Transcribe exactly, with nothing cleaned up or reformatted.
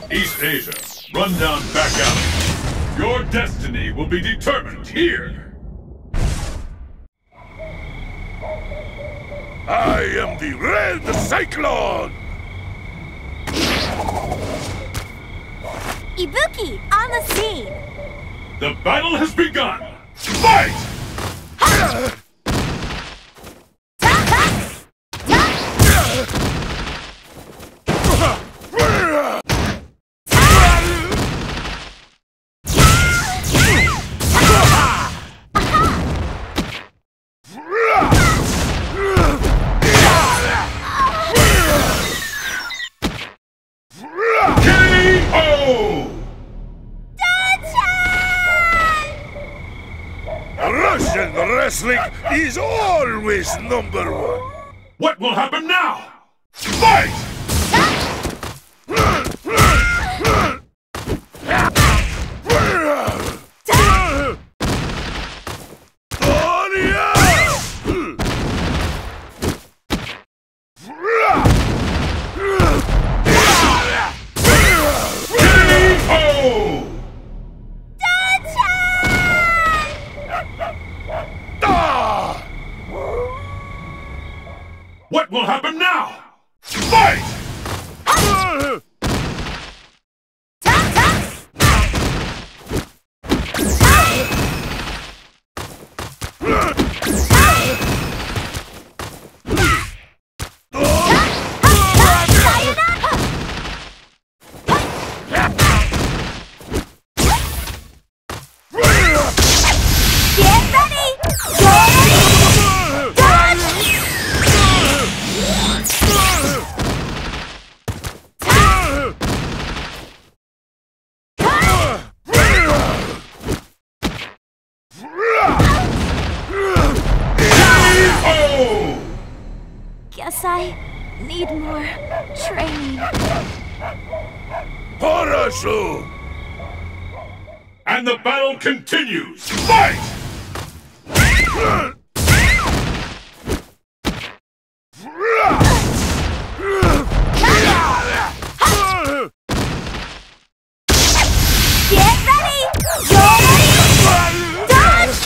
East Asia, run down back alley. Your destiny will be determined here. I am the Red Cyclone! Ibuki, on the scene! The battle has begun! Fight! Wrestling is always number one. What will happen now? Fight! What will happen now? Fight! Guess I need more training. Parachute! And the battle continues! Fight! Get ready! You're ready! Dodge!